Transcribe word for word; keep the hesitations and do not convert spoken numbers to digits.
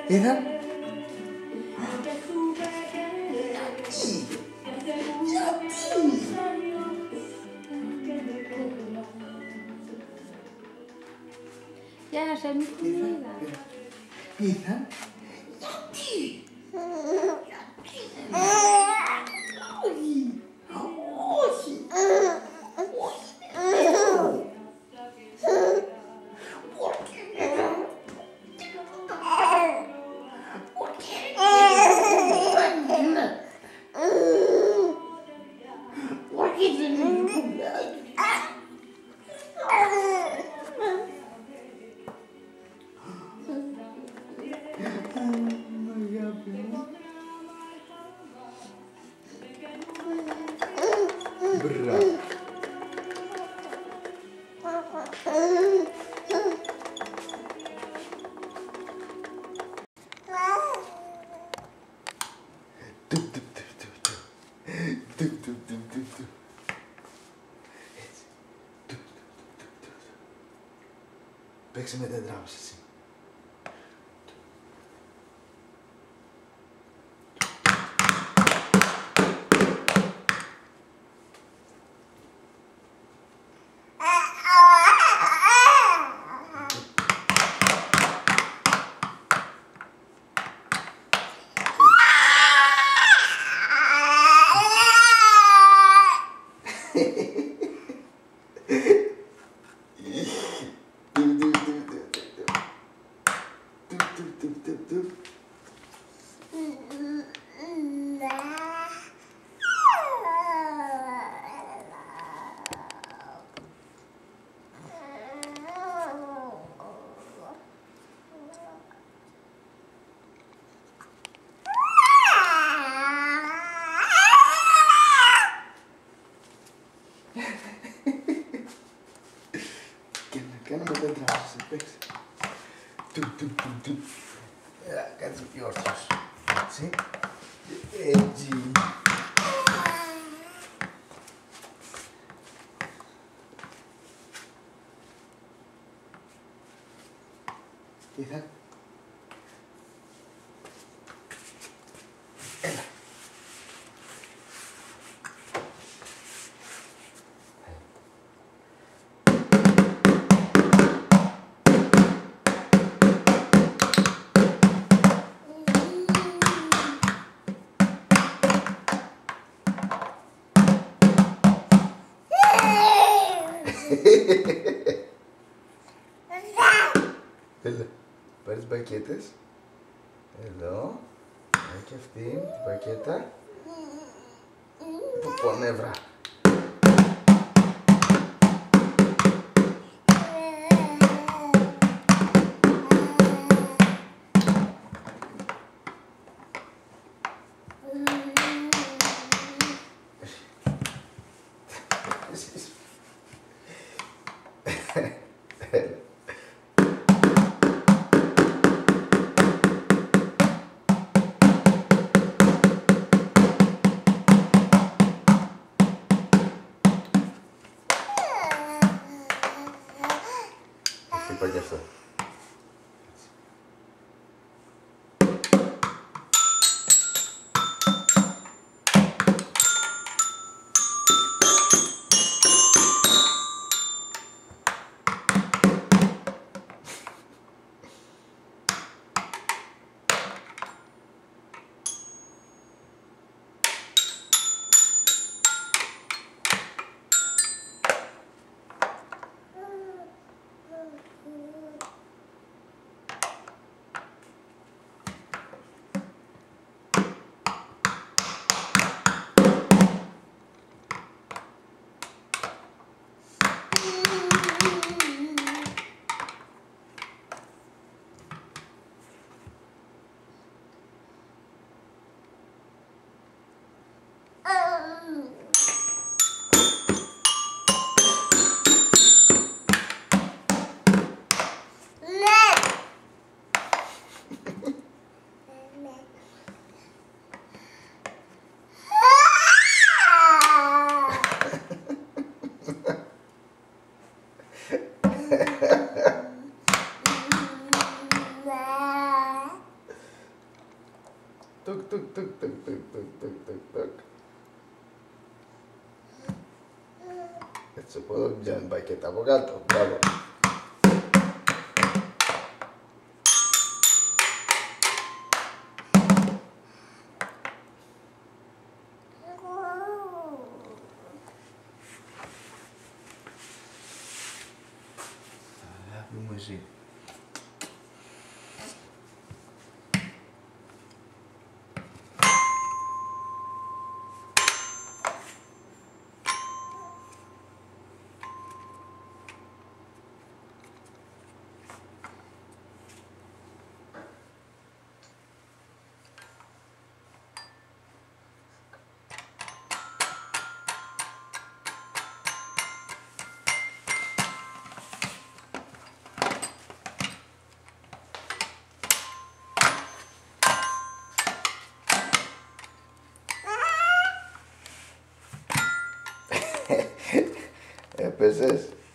Ήταν. Για να σε μην είδα. Ήταν. Γιατί. Μπράβο. Τουπ, τουπ, τουπ, τουπ, τουπ. Τουπ, τουπ, τουπ, τουπ, τουπ. Έτσι. Τουπ, τουπ, τουπ, τουπ, τουπ. Παίξε με τα drums εσύ. Και να κάνουμε τα drums, παίξε. Τουπ, τουπ, τουπ, τουπ. Κάτσε πιο όρθιος. Έτσι. Έτσι. Είδα. Έλα. Έλα, πάρεις μπακέτες. Εδώ. Και αυτή την μπακέτα. Που πονεύρα. Έλα. Τουκ, τουκ, τουκ, τουκ, τουκ, τουκ, τουκ, τουκ, τουκ. Έτσι από εδώ μην πιάνει μπακέτα από κάτω. Μπράβο. Αγάπη μου εσύ. Έπεσες.